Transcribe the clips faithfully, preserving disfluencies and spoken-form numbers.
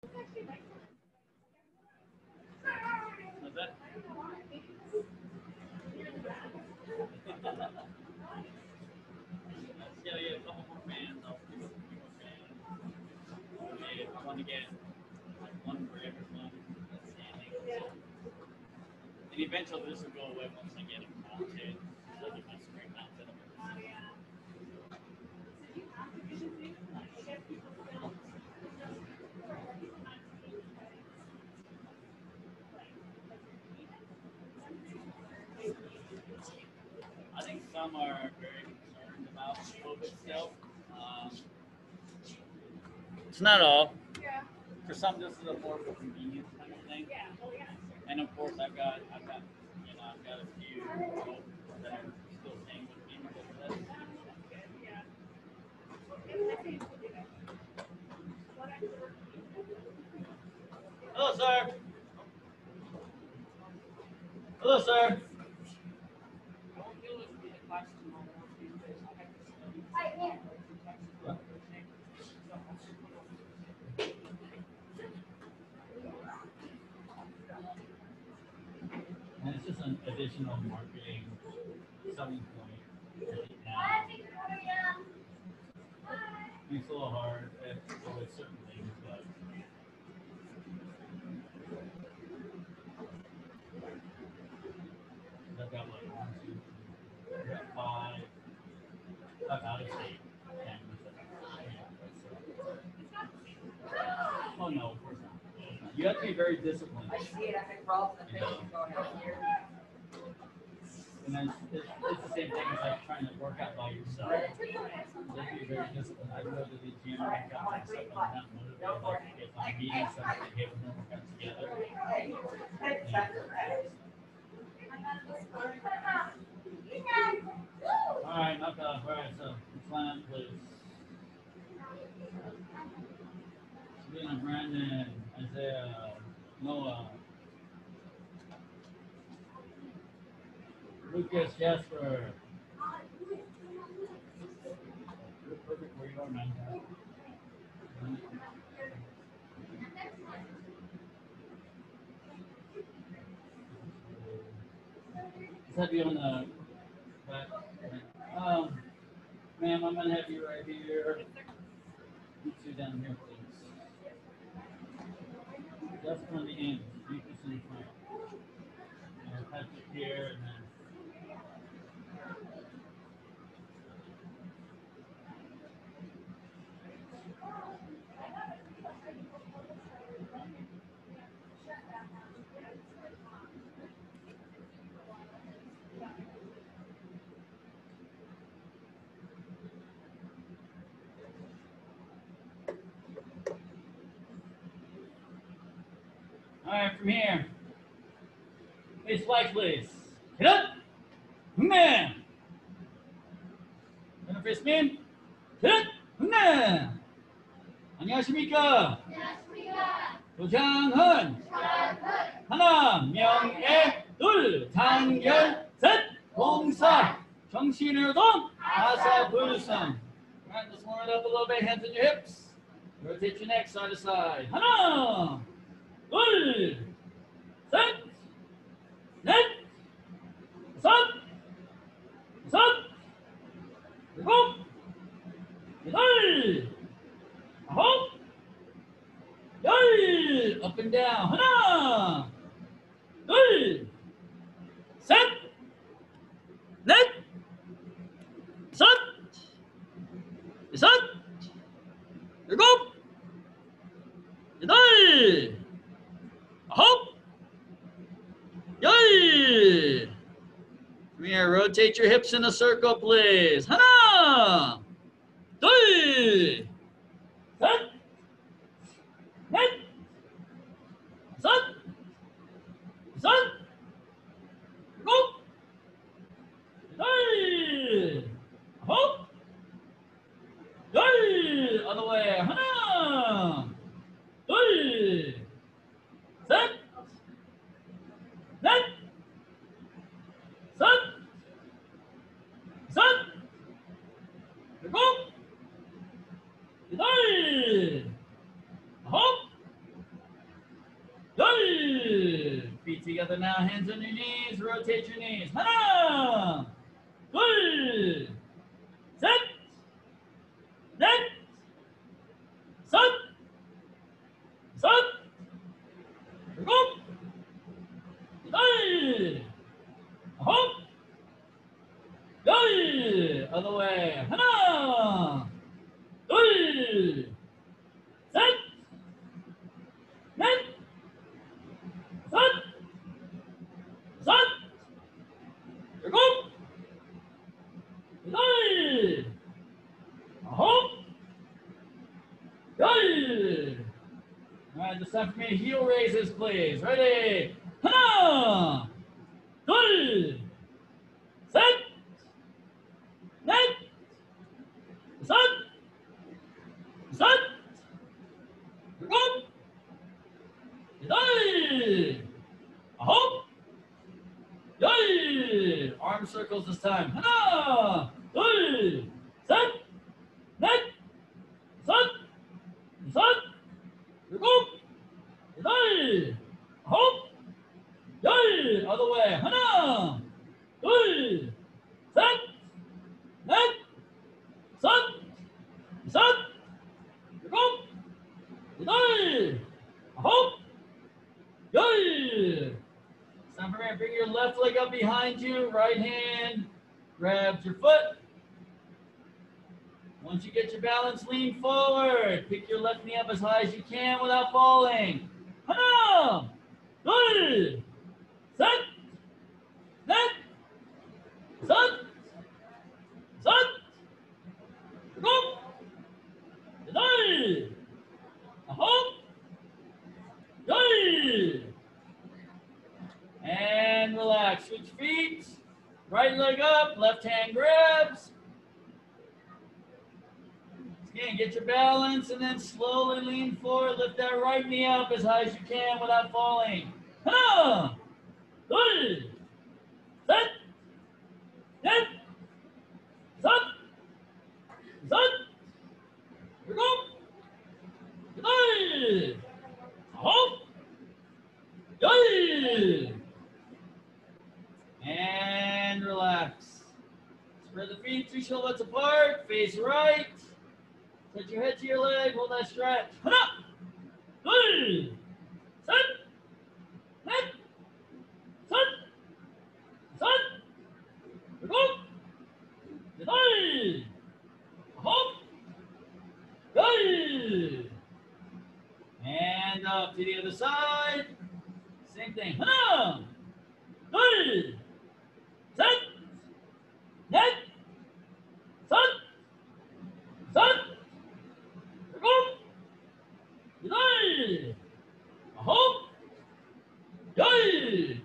What's that? Yeah, yeah, a couple more fans. I'll give us a few more fans. Yeah, I want to get like one for everyone that's standing. And eventually this will go away once I get it mounted. So I get my screen mounted up. I think some are very concerned about COVID still. Um, it's not all. For some, this is a more of a convenience kind of thing. And of course, I've got, I've got, you know, I've got a few folks that are still staying with me because of this. Hello, sir. Hello, sir. And it's just an additional marketing selling point. Now, it's a little hard at with certain things, but I've got like one, two, three, I've got five, five out of state cameras that I have. Oh no, of course not. You have to be very disciplined. I see it. I think Rob's the thing going on here. And then it's, it's the same thing as like trying to work out by yourself. You have to be very disciplined. I go to the gym and work out myself, and I'm not motivated. Like if I'm meeting somebody, hey, we're gonna work out together. All right, knock off. All right, so let's line up, please. Sabrina, Brandon, Isaiah, Noah, Lucas, Jasper. You're perfect where you are, man. Let's have you on the back. Um, ma'am, I'm gonna have you right here. You two down here, please. Just on the end. You this in front. And touch it here, and then. All right, from here. Face flag, please. Get up. Man. Gonna face me. Get up. Man. 안녕하십니까? 조장훈. 하나, 명예, 둘, 장결, 셋, 봉사, 정신의동, 아사불성. All right, let's warm it up a little bit. Hands on your hips. Rotate your neck side to side. 하나, 둘, 셋, 넷, 다섯, 여섯, 일곱, 여덟, 아홉, 열. Up and down. 하나, 둘, 셋, 넷, 다섯, 여섯, 일곱, 여덟, 아홉, 열. Come here, rotate your hips in a circle, please. 하나, 둘, 셋, 넷, 다섯, 여섯, 일곱, 여덟, 아홉, 열. Other way. 하나, 둘, 셋, 넷, 다섯, 여섯, 일곱, 여덟, 아홉, Feet together now, hands on your knees, rotate your knees. Hana! Good! Set! Net! Set! Set! Go! Good! Hop! Good! Other way. Hana! Good! Set! Net! Set! Set! Go! Good! Hop! Good! All right, this time for me, heel raises, please. Ready? Hana! Good! Set! Net! Set! Set! Go! Good! Hop! Good! Arm circles this time. Hana! Good! Set! Net! Set! Set! Go! Good! Hop! Good! Other way. Hana! Good! Set! Net! Set! Set! Go! Good! Hop! Good! Time for me. Bring your left leg up behind you. Right hand grabs your foot. Once you get your balance, lean forward. Pick your left knee up as high as you can without falling. Hana! Good! Set! Net! Set! Set! Go! Good! Hop! Good! And relax. Switch feet. Right leg up, left hand grabs. Again, get your balance and then slowly lean forward. Lift that right knee up as high as you can without falling. Hana! Good! Set! Net! Set! Set! Go! Good! Hop! Good! And relax. Spread the feet two shoulders apart. Face right. Touch your head to your leg. Hold that stretch. Hana! Good! Set! Net! Set! Set! Go! Good! Hop! Good! And up to the other side. Same thing. Hana! Good! Set! Net! Set! Set! Go! Good! Hop! Good!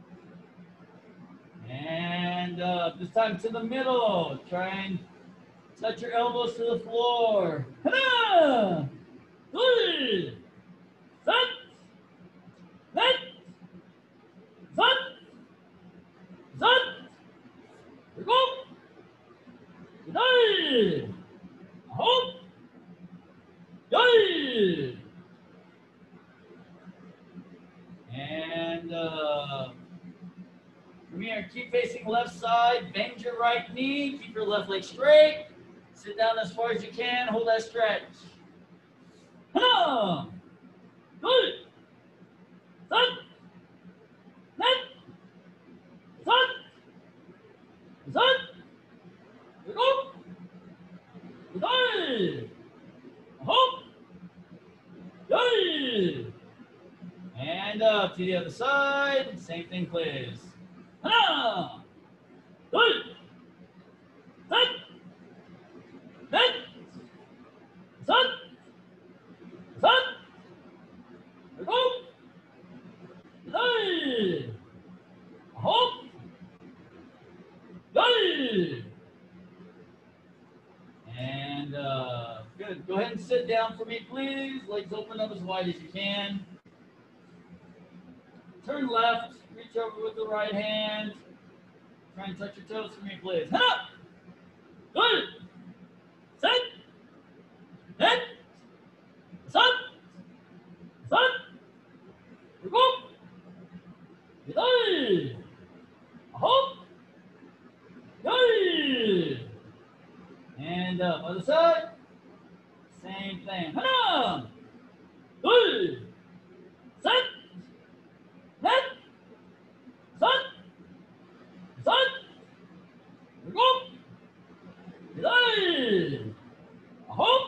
And up. This time to the middle. Try and touch your elbows to the floor. Hana! Good! Set! Net! Set! Set! Go! Good! Hop! Good! And uh, from here, keep facing left side. Bend your right knee. Keep your left leg straight. Sit down as far as you can. Hold that stretch. Hana! Good! Set! Net! Set! Set! Go! Good! Hop! Good! And up to the other side. Same thing, please. Hana! Good! Set! Net! Set! Set! Go! Good! Hop! Good! And uh, good. Go ahead and sit down for me, please. Legs open up as wide as you can. Turn left. Reach over with the right hand. Try and touch your toes for me, please. Head up. Good. Set. Net. Set. Set. Go. Good. Hop. Good. And up. Other side. Same thing. Hana. Good. Set. Net. Set. Set. Go. Good. Hop.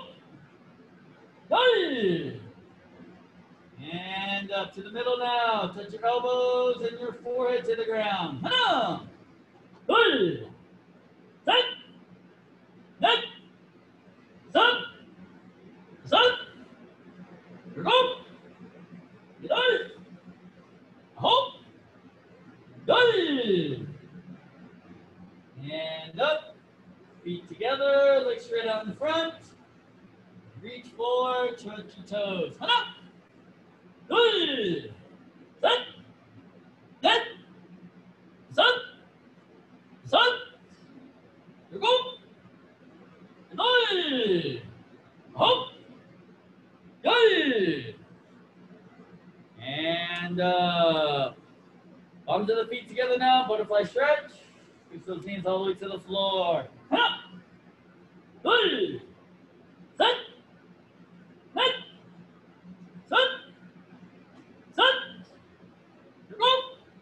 Good. And up to the middle now. Touch your elbows and your forehead to the ground. Hana. Good. Set. Net. Set. Set. Go. Good. Hop. Good. And up. Feet together. Legs straight out in front. Reach for touch your toes. Hana. Good. Set. Net. Set. Set. Go. Good. Hop. Good. And uh, arms of the feet together now. Butterfly stretch. Push those knees all the way to the floor. Hana. Good. Set. Net. Set. Set. Go.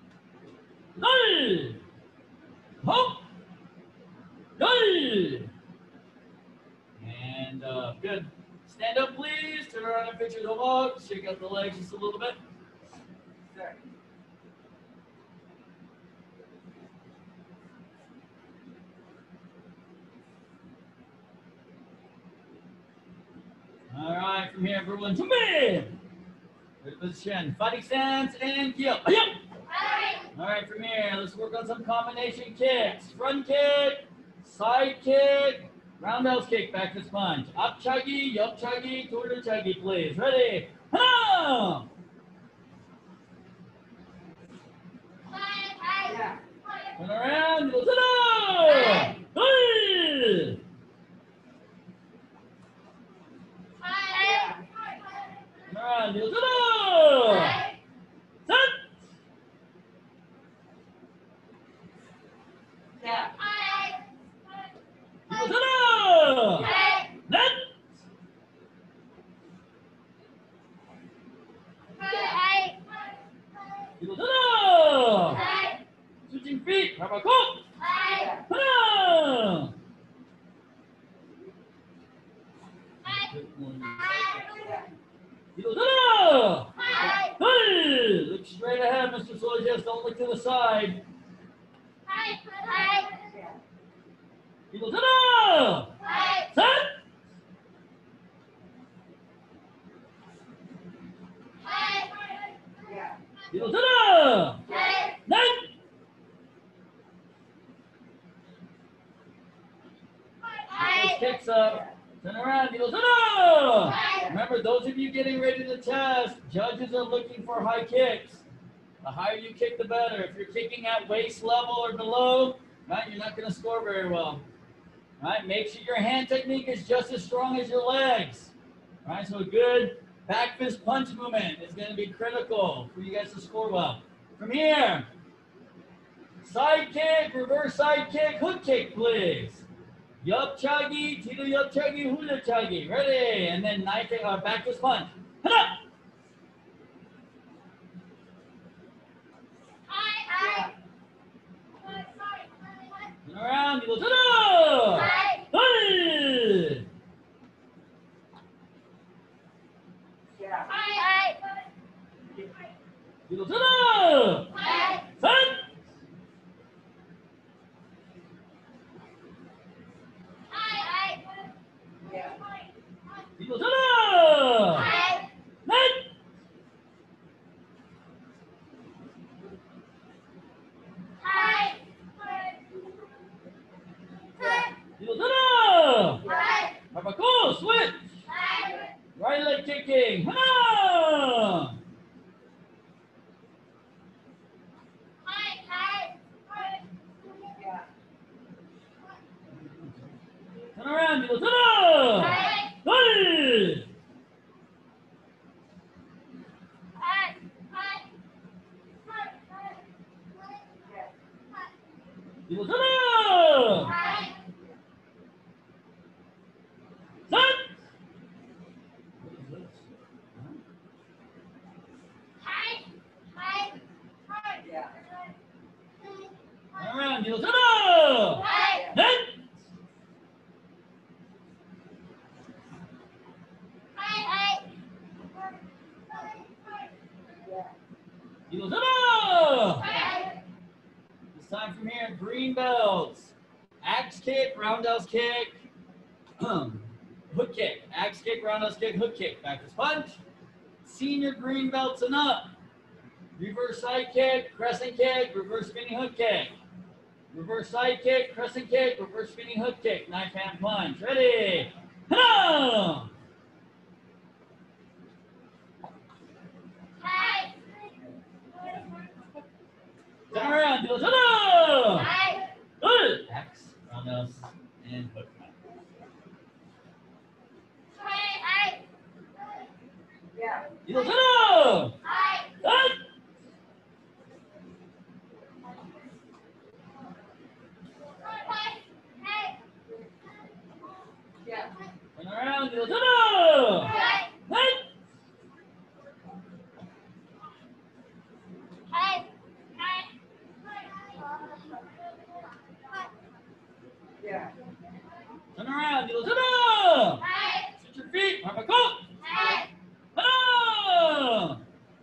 Good. Hop. Good. And uh, good. Stand up, please. Turn around and picture the walk. Shake out the legs just a little bit. There. All right, from here, everyone, jump in. Good position. Fighting stance and heel. Yep. All right, from here, let's work on some combination kicks. Front kick, side kick, roundhouse kick, back to sponge. Up chuggy, yup chuggy, toward the chuggy, please. Ready? Ha! Yeah. Turn around, go ta-da! Good! Turn around, go ta-da! Set! Yeah. Go ta-da! Net! Go ta-da! Switching feet, Rabakop! Ta-da! Go ta-da! Good! Look straight ahead, Mister Solis. Don't look to the side. Go ta-da! Set! Yeah. Go ta-da! Net! Those kicks up. Turn around. Go ta-da! Remember, those of you getting ready to test, judges are looking for high kicks. The higher you kick, the better. If you're kicking at waist level or below, right, you're not going to score very well. Right? Make sure your hand technique is just as strong as your legs. Right? So a good back fist punch movement is going to be critical for you guys to score well. From here, side kick, reverse side kick, hook kick, please. Yup chuggy, tito yup chuggy, hula chuggy. Ready? And then knife kick, uh, back fist punch. Hana! Turn around, you go ta-da! Hey! Yeah. You go ta-da! Set! Yeah. You go ta-da! Net! You go ta-da! Rabako, switch! Right leg kicking. Hana! 일어서라! 셋! Yeah. Turn around, 일어서라! 넷! 일어서라! It's time from here, green belts. Axe kick, roundhouse kick, hook kick. Axe kick, roundhouse kick, hook kick. Backwards punch. Senior green belts and up. Reverse side kick, crescent kick, reverse spinning hook kick. Reverse side kick, crescent kick, reverse spinning hook kick. Knife hand punch. Ready? Ha! Turn around, 일어서라! 둘! Axe, roundhouse, and hook. Yeah. 일어서라! 셋! Yeah. Turn around, 일어서라! 셋! Yeah. Turn around, 일어서라! Switch your feet, arm back up! 하나!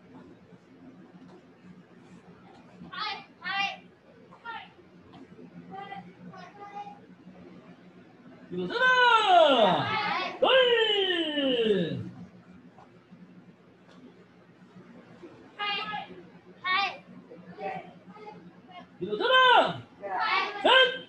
일어서라! 둘! 일어서라! Yeah. 셋!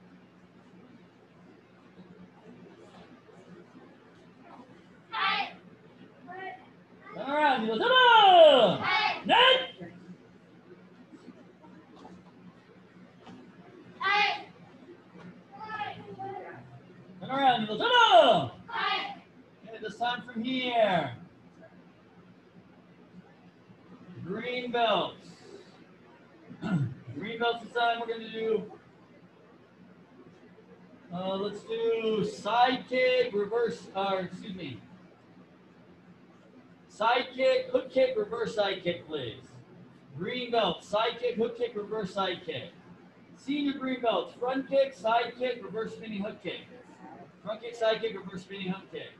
Turn around, 일어서라! 넷! Turn around, 일어서라! Okay, this time from here. Green belts. Green belts this time we're going to do, uh, let's do side kick, reverse, or excuse me. Side kick, hook kick, reverse side kick, please. Green belt, side kick, hook kick, reverse side kick. Senior green belts, front kick, side kick, reverse spinning hook kick. Front kick, side kick, reverse spinning hook kick.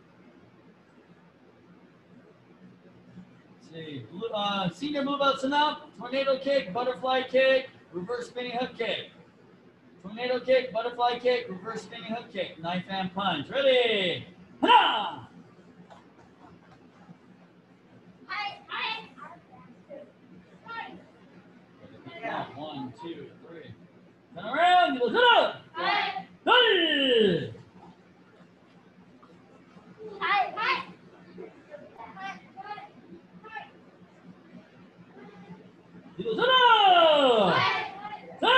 Let's see, blue, uh, senior blue belts and up, tornado kick, butterfly kick, reverse spinning hook kick. Tornado kick, butterfly kick, reverse spinning hook kick. Knife hand punch. Ready? Ha! One, two, three. Turn around, you look it up. Hey! You look it up. Set.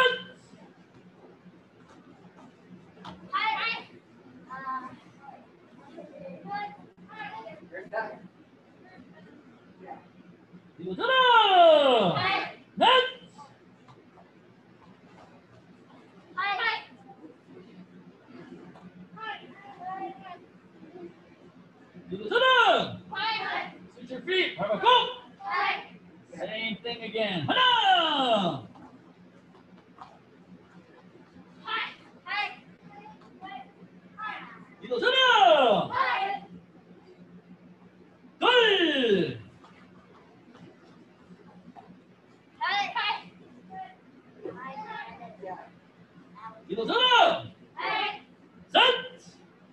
You're done. Yeah. You look it up. Net. You look it up. Switch your feet. Have a go. Same thing again. Hana! 일어서라! 둘! Yeah. 일어서라! 셋!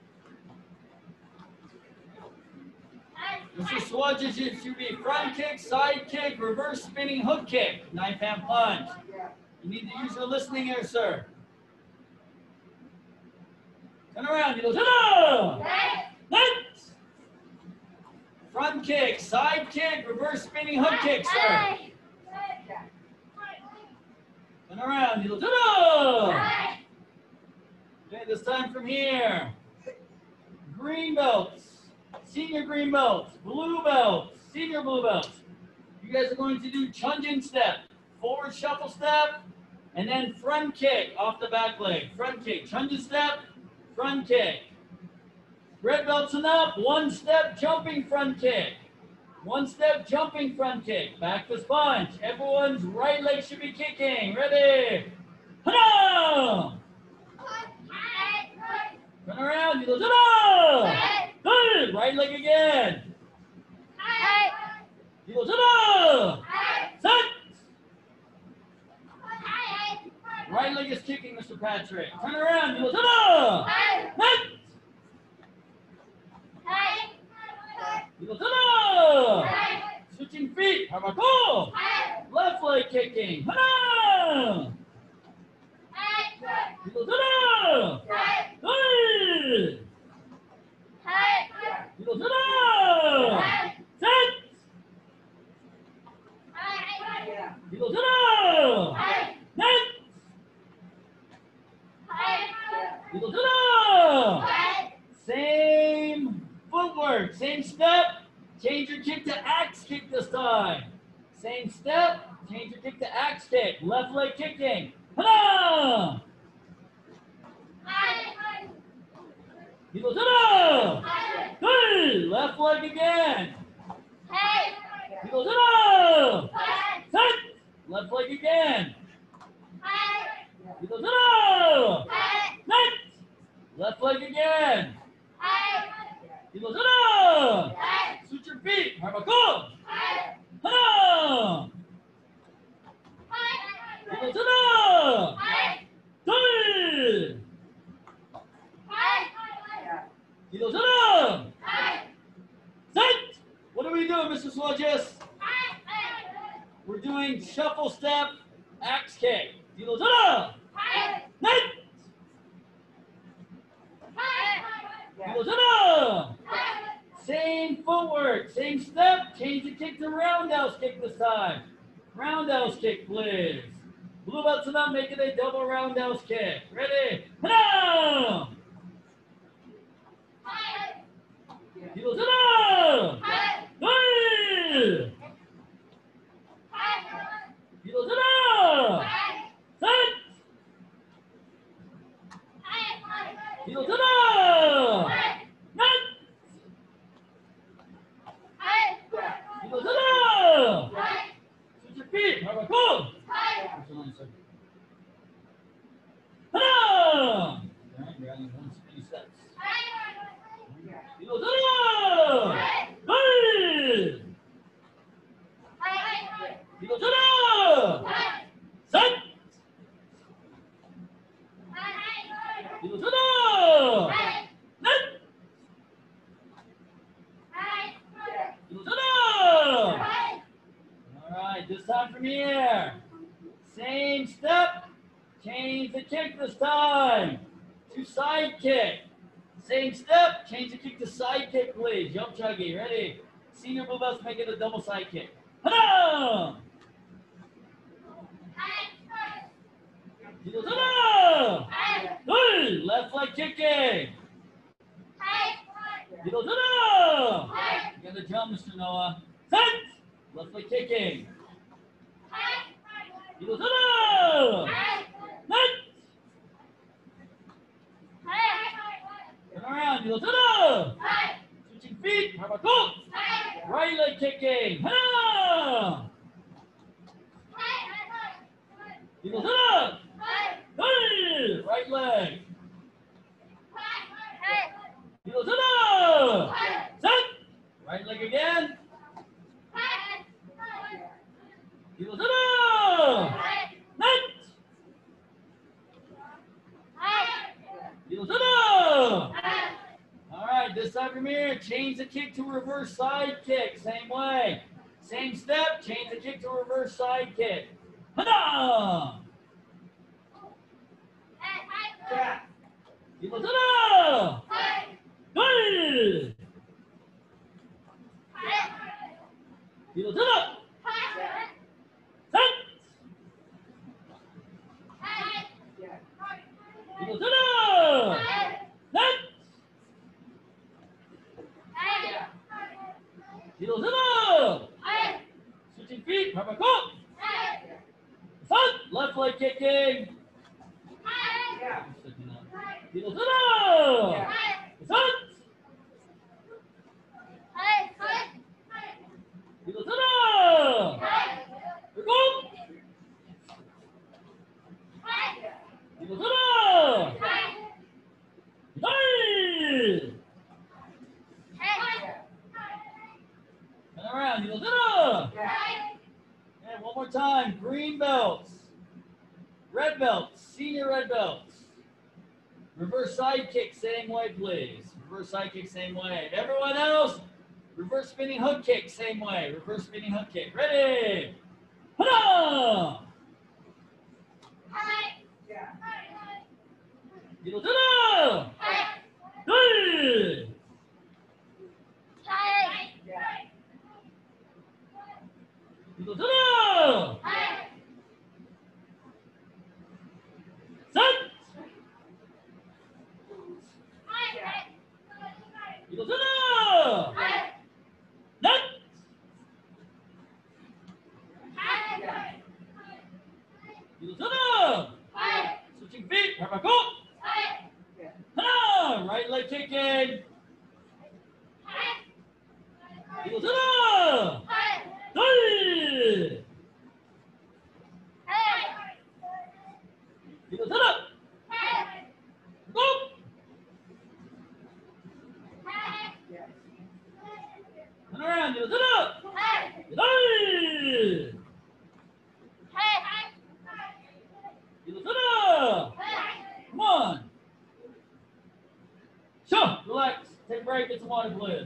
Mister Swatches, it should be front kick, side kick, reverse spinning hook kick, knife hand punch. Yeah. You need to use your listening ear, sir. Turn around, 일어서라! 넷! Front kick, side kick, reverse spinning hook kick, sir. Yeah. Turn around, 일어서라! Okay, this time from here. Green belts, senior green belts, blue belts, senior blue belts. You guys are going to do Chunjin step, forward shuffle step, And then front kick off the back leg. Front kick. Chunja step, front kick. Red belts and up. One step jumping front kick. One step jumping front kick. Back fist punch. Everyone's right leg should be kicking. Ready? Hana! Turn around. You go. Good. Right leg again. You go. Set. Right leg is kicking, Mister Patrick. Turn around. You go. Net. You go. Switching feet. How about go? Left leg kicking. Hana! You go. Good. You go. Set. Yeah. You go. Net. You go. Same footwork, same step. Change your kick to axe kick this time. Same step. Change your kick to axe kick. Left leg kicking. Hana! You go. Good. Left leg again. You go. Set. Left leg again. You go. Net. Left leg again. You go. Switch your feet. How about go? Hana! You go. Good. You go. Set. What are we doing, Mister Swodges? We're doing shuffle step, axe kick. You go. Net. You go. Same footwork, same step. Change the kick to roundhouse kick this time. Roundhouse kick, please. Blue belts and up, make it a double roundhouse kick. Ready? Hana! You go. Good. You go. Set. You go. Net. You go. Switch your feet. How about go? Hana! All right, you're on one speedy steps. You go. Good. You go. Set. You go. Net. You go. All right, this time from here. Same step. Change the kick this time to side kick. Same step. Change the kick to side kick, please. Jump chuggy. Ready? Senior blue belts make it a double side kick. Hana! You go. Good. Left leg kicking. You go. You got to jump, Mister Noah. Set. Left leg kicking. You go. Net. Turn around. You go. Switching feet. How about go? Right leg kicking. Hana! You go. Good. Right leg. You go. Set. Right leg again. You go. Net. You go. All right, this time from here, change the kick to reverse side kick. Same way. Same step, change the kick to reverse side kick. Hana! You go. Good. You go. Set. You go. Net. You go. Switching feet. How about go? Set. Left leg kicking. Yeah. Heels it up. Yeah. It's up. Heels it up. Here goes. Heels it up. Hey. Turn around. Heels it up. Yeah. And one more time. Green belts. Red belts. Senior red belts. Reverse side kick, same way, please. Reverse side kick, same way. And everyone else, reverse spinning hook kick, same way. Reverse spinning hook kick. Ready? Hana! Yeah. Heels it up. Good. Yeah. Heels it up. Set. Heels it up. Net. Yeah. Heels it up. Switching feet. Here I go. Yeah. Hana! Right leg kicking. Heels it up. Good. Heels it up. Go. Yeah. Turn around. Heels it up. Good. Heels it up. Come on. Sure. Relax. Take a break. Get some water, please.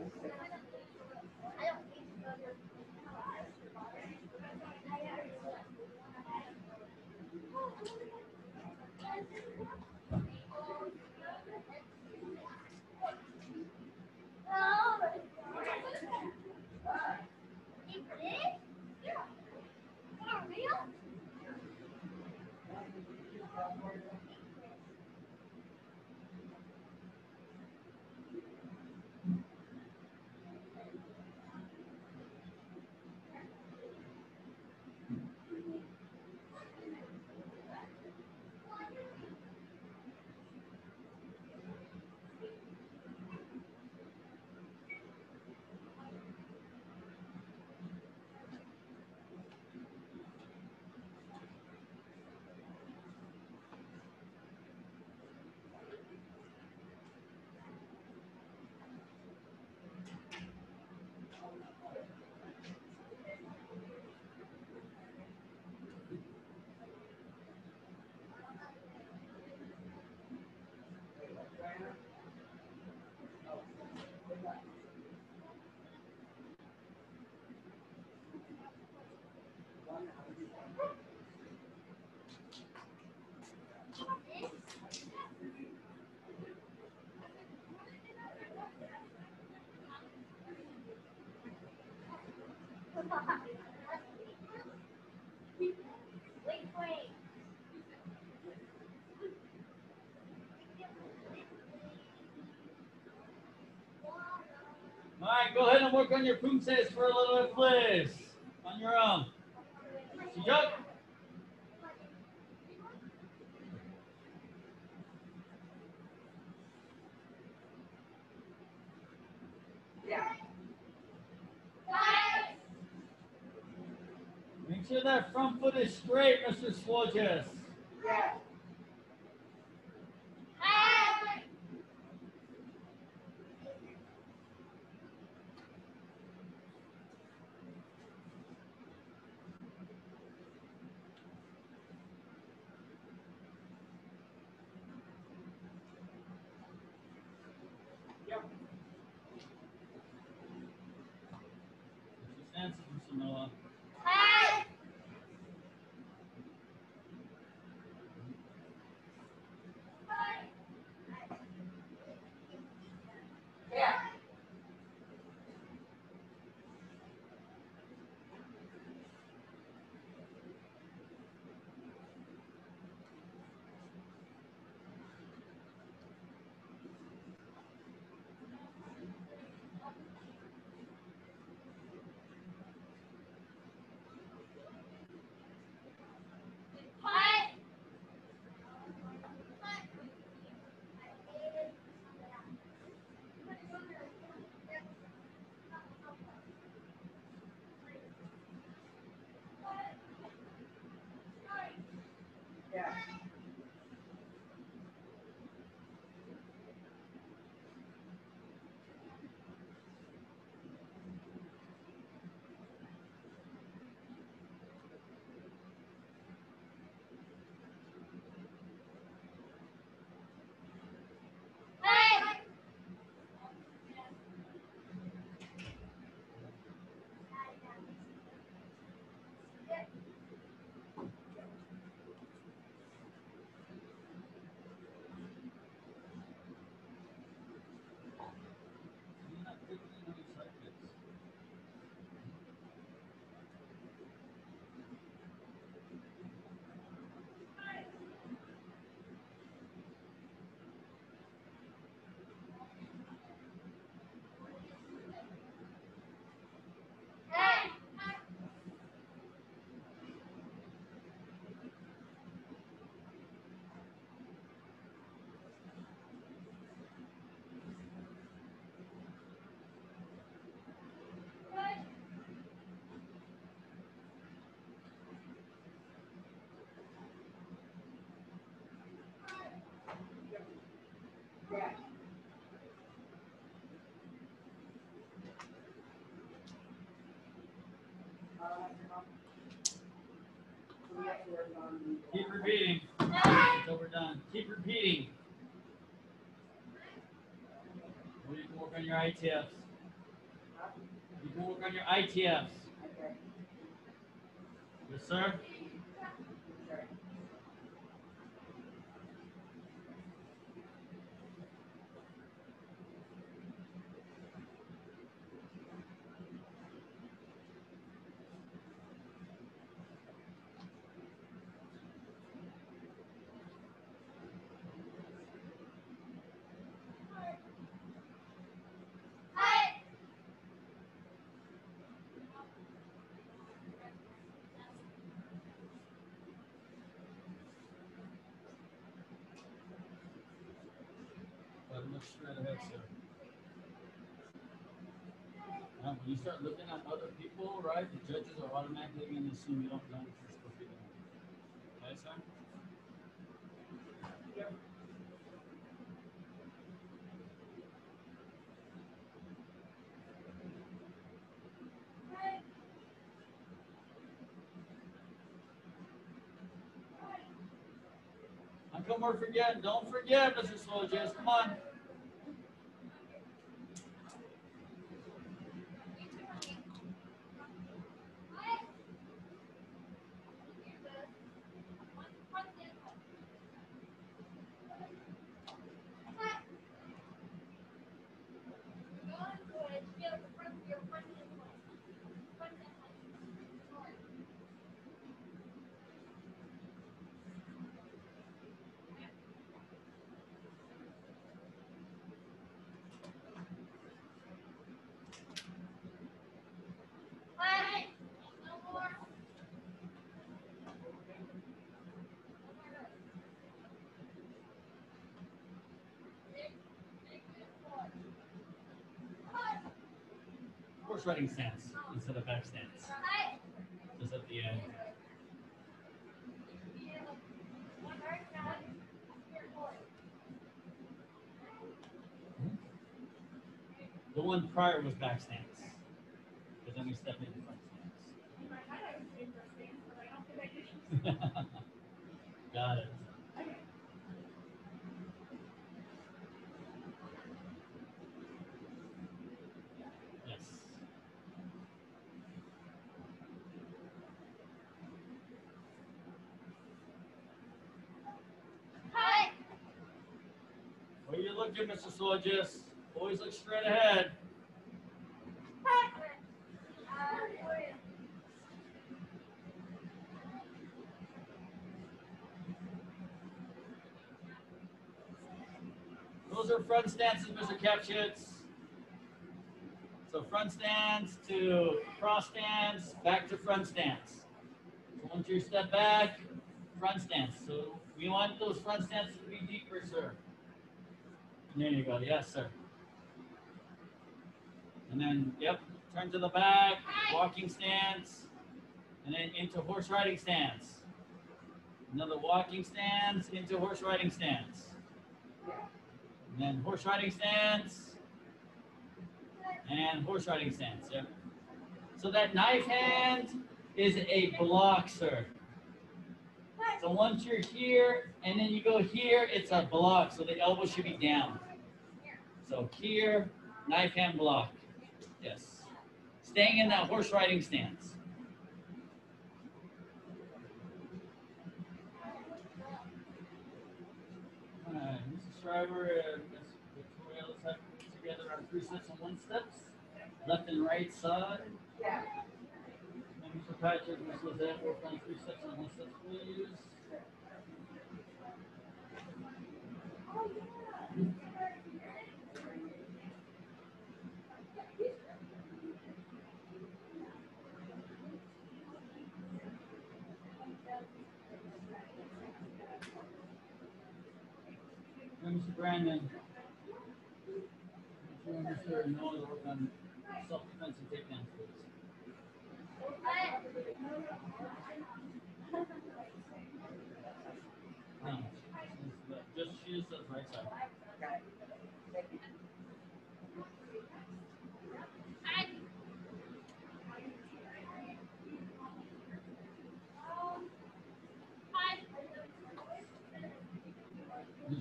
All right, go ahead and work on your punses for a little bit, please. On your own. Sejak. Yeah. Make sure that front foot is straight, Mister Swodges. Yeah. Yep. Stances, Mister Noah. Yeah. So we have to work on the- Keep repeating until we're done. Keep repeating. We need to work on your I T Fs. You can work on your I T Fs. Okay. Yes, sir. Sure. But look straight ahead, sir. Now, when you start looking at other people, right, the judges are automatically going to assume you don't know what you're supposed to be doing. Okay, sir? Yep. How come we're forgetting? Don't forget, Mister Soldiers. Come on. Horse riding stance instead of back stance. Just at the end. The one prior was back stance. Because then we stepped into front stance. Got it. Yes. Where you looking, Mister Soldiers? Always look straight ahead. Those are front stances, Mister Capshits. So front stance to cross stance, back to front stance. So once you step back, front stance. So we want those front stances to be deeper, sir. There you go. Yes, sir. And then, yep, turn to the back, walking stance, and then into horse riding stance. Another walking stance into horse riding stance. And then horse riding stance, and horse riding stance, yeah. So that knife hand is a block, sir. So once you're here, and then you go here, it's a block, so the elbow should be down. So here, knife hand block, yes. Staying in that horse riding stance. All right, Missus Shriver and Miz Victoria, let's have together our three sets and one steps. Left and right side. Yeah. And Mister Patrick, Miz Lizette, work on three steps and one steps, please. And Mister Brandon. Mister Noah, work on self-defense and takedowns, please. No, just use the right side. Okay. Thank you.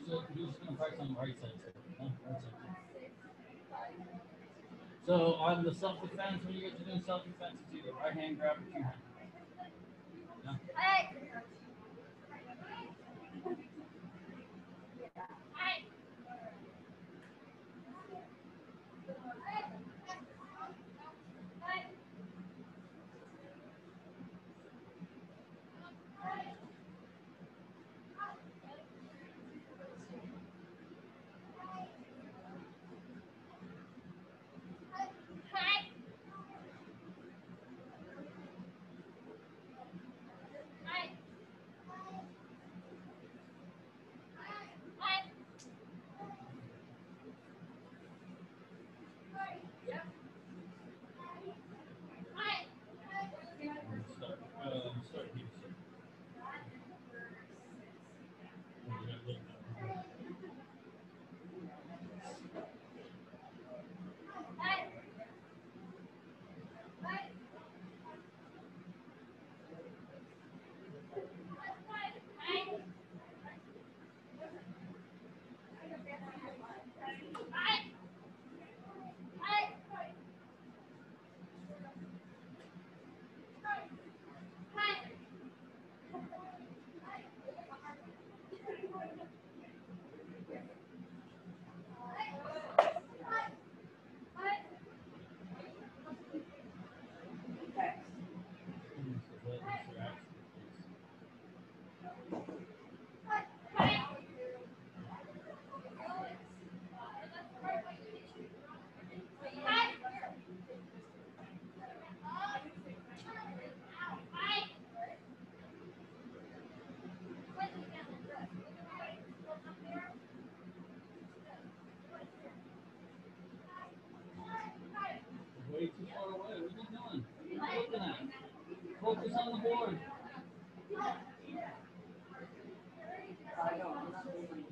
uh, who's going to practice on the right side? Huh? Right side. So on the self-defense, when you get to doing self-defense, it's either right hand grab or two hand. Yeah. Start, um, start here. So. Oh, yeah, look now. Okay. Hmm, so that is your action, please. Way too far away. What are you doing? What are you looking at? Focus on the board. I know, I'm not moving.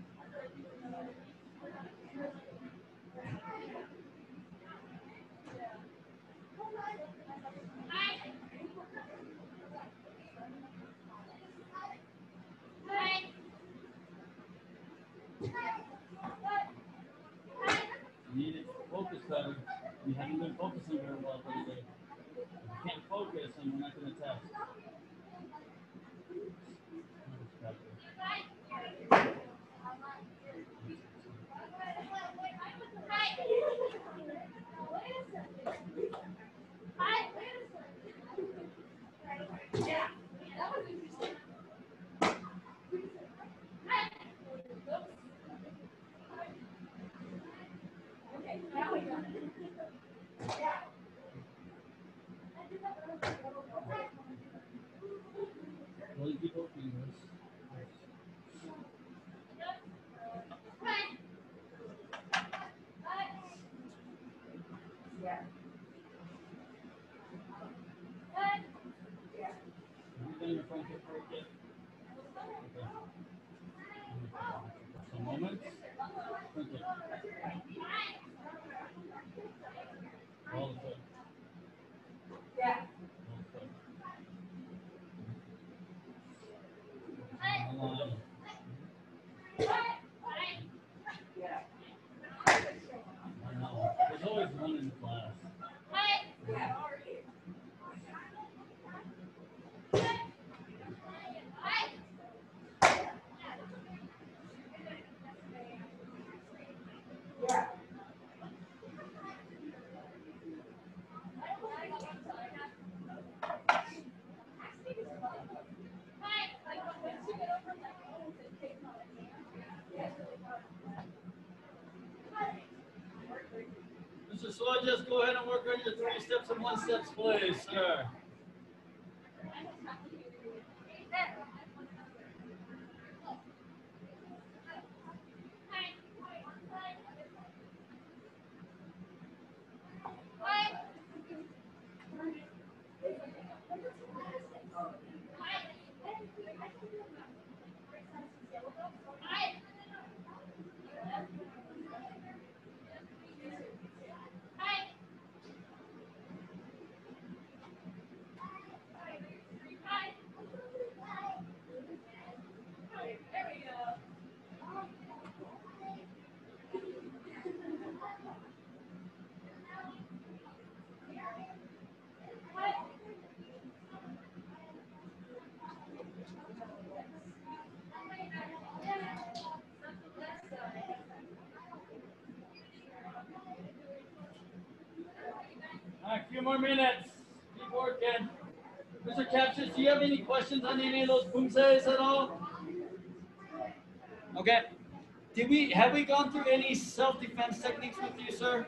You need to focus better. You haven't been focusing very well lately. If you can't focus, then we're not going to test. Well, you keep opening this. Yeah. Have you done your front hip work yet? Okay. Some moments. Front hip. All the foot. Yeah. All the foot. On the line. Yeah. I know. There's always one in the class. Yeah. Yeah. Mister Swodges, go ahead and work on your three steps and one steps, please, sir. Few more minutes. Keep working. Mister Captious, do you have any questions on any of those pumses at all? Okay. Did we have we gone through any self-defense techniques with you, sir?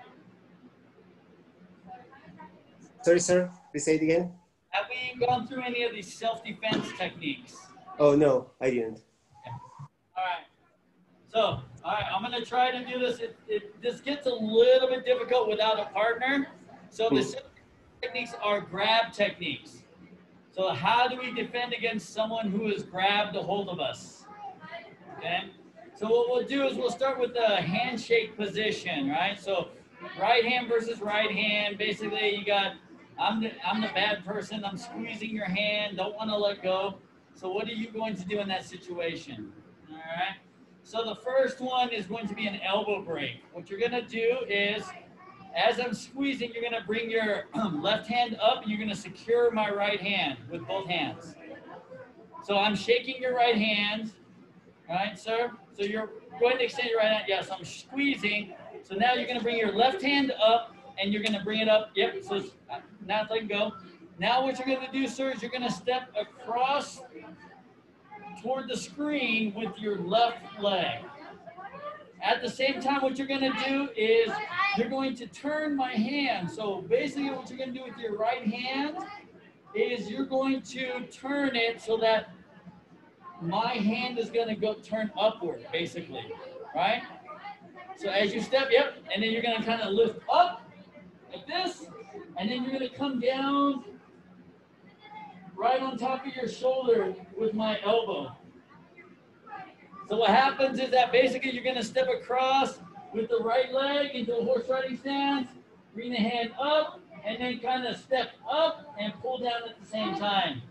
Sorry, sir. Please say it again. Have we gone through any of these self-defense techniques? Oh, no, I didn't. Okay. All right. So, all right, I'm going to try to do this. It, it, this gets a little bit difficult without a partner. So the self-defense techniques are grab techniques. So how do we defend against someone who has grabbed a hold of us? Okay. So what we'll do is we'll start with the handshake position, right? So right hand versus right hand. Basically, you got, I'm the, I'm the bad person. I'm squeezing your hand. Don't want to let go. So what are you going to do in that situation? All right. So the first one is going to be an elbow break. What you're going to do is, as I'm squeezing, you're going to bring your left hand up and you're going to secure my right hand with both hands. So I'm shaking your right hand. All right, sir? So you're going to extend your right hand. Yes, I'm squeezing. So now you're going to bring your left hand up and you're going to bring it up. Yep, so it's not letting go. Now what you're going to do, sir, is you're going to step across toward the screen with your left leg. At the same time, what you're going to do is you're going to turn my hand. So basically what you're going to do with your right hand is you're going to turn it so that my hand is going to go turn upward, basically, right? So as you step, yep, and then you're going to kind of lift up like this, and then you're going to come down right on top of your shoulder with my elbow. So what happens is that basically you're going to step across with the right leg into a horse riding stance, bring the hand up, and then kind of step up and pull down at the same time.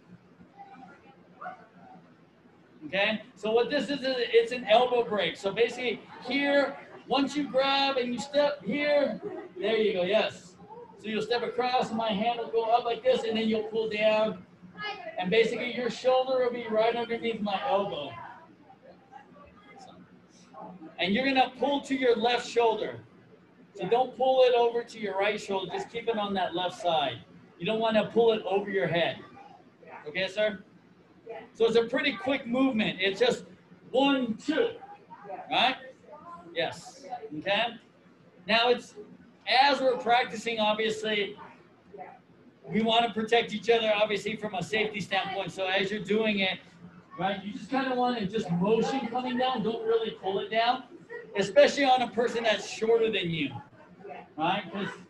Okay, so what this is, is it's an elbow break. So basically here, once you grab and you step here, there you go, yes. So you'll step across and my hand will go up like this and then you'll pull down. And basically your shoulder will be right underneath my elbow. And you're gonna pull to your left shoulder. So don't pull it over to your right shoulder, just keep it on that left side. You don't wanna pull it over your head. Okay, sir? So it's a pretty quick movement. It's just one, two, right? Yes, okay? Now it's, as we're practicing, obviously, we want to protect each other, obviously, from a safety standpoint. So as you're doing it, right, you just kind of want to just motion coming down. Don't really pull it down, especially on a person that's shorter than you, right?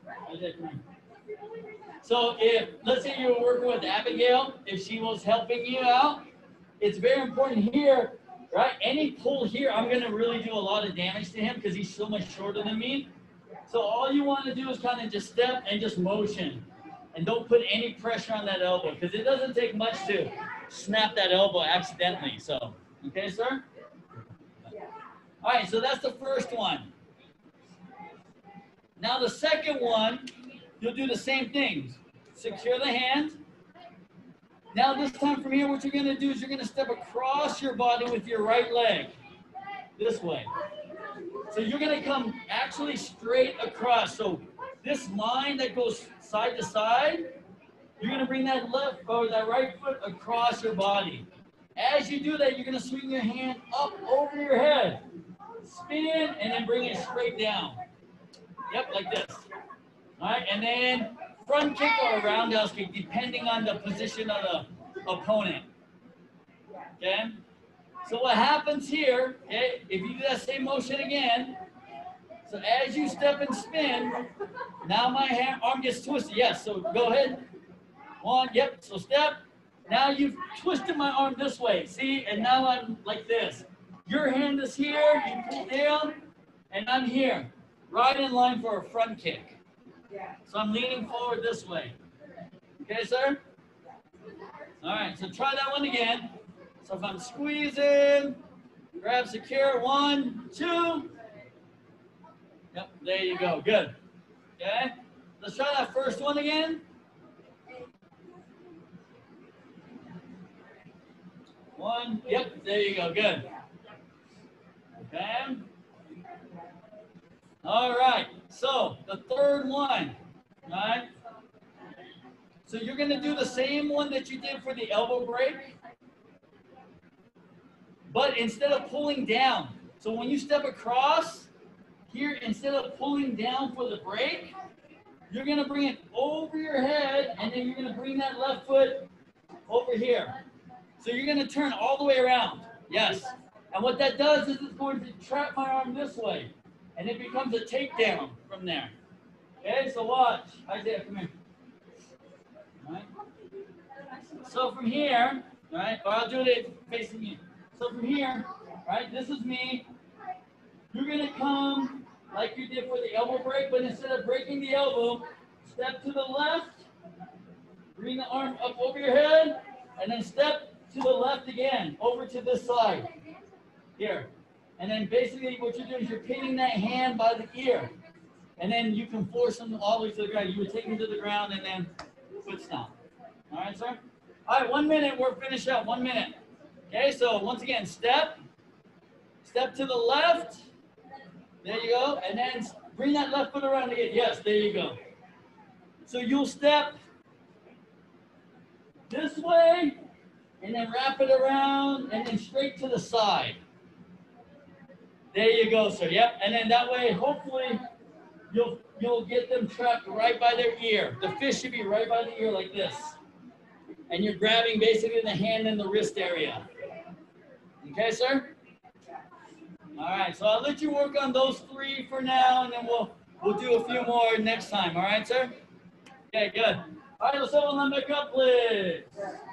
So if, let's say you were working with Abigail, if she was helping you out, it's very important here, right? Any pull here, I'm going to really do a lot of damage to him because he's so much shorter than me. So all you want to do is kind of just step and just motion. And don't put any pressure on that elbow because it doesn't take much to snap that elbow accidentally. So, okay, sir? All right, so that's the first one. Now the second one, you'll do the same things. Secure the hand. Now this time from here, what you're gonna do is you're gonna step across your body with your right leg, this way. So you're gonna come actually straight across. So this line that goes side to side, you're gonna bring that left or that right foot across your body. As you do that, you're gonna swing your hand up over your head, spin, and then bring it straight down. Yep, like this. All right, and then front kick or a roundhouse kick, depending on the position of the opponent. Okay? So what happens here, okay, if you do that same motion again, so as you step and spin, now my hand, arm gets twisted. Yes, so go ahead. One, yep, so step. Now you've twisted my arm this way, see? And now I'm like this. Your hand is here, you pull down, and I'm here, right in line for a front kick. So I'm leaning forward this way. Okay, sir? All right, so try that one again. So if I'm squeezing, grab secure, one, two. Yep, there you go, good. Okay, let's try that first one again. One, yep, there you go, good. Okay. All right, so the third one, right? So you're going to do the same one that you did for the elbow break, but instead of pulling down. So when you step across here, instead of pulling down for the break, you're going to bring it over your head, and then you're going to bring that left foot over here. So you're going to turn all the way around. Yes. And what that does is it's going to trap my arm this way, and it becomes a takedown from there. Okay, so watch. Isaiah, come here. All right. So from here, all right, or I'll do it facing you. So from here, right, this is me. You're going to come like you did for the elbow break, but instead of breaking the elbow, step to the left, bring the arm up over your head, and then step to the left again, over to this side. Here. And then basically what you're doing is you're pinning that hand by the ear. And then you can force them all the way to the ground. You would take them to the ground and then foot stomp. All right, sir? All right, one minute. We're finished up. One minute. Okay, so once again, step. Step to the left. There you go. And then bring that left foot around again. Yes, there you go. So you'll step this way and then wrap it around and then straight to the side. There you go, sir. Yep. And then that way, hopefully, you'll you'll get them trapped right by their ear. The fish should be right by the ear like this. And you're grabbing basically the hand and the wrist area. Okay, sir? All right, so I'll let you work on those three for now, and then we'll we'll do a few more next time. All right, sir? Okay, good. All right, let's open them back up, please.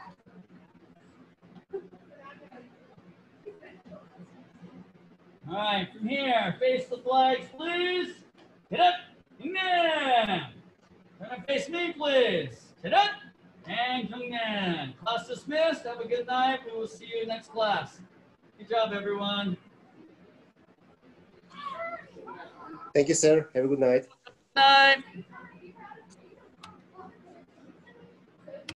All right, from here, face the flags, please. Hit up, and down. Turn and face me, please. Hit up, and come down. Class dismissed. Have a good night. We will see you next class. Good job, everyone. Thank you, sir. Have a good night. Night.